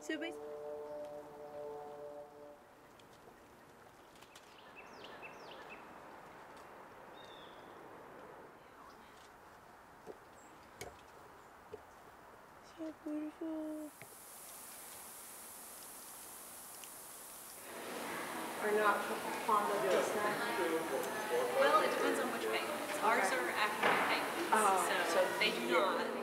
So basically. So beautiful. Are not fond of this now? Well, it depends on which penguins. Ours are African penguins, so they do not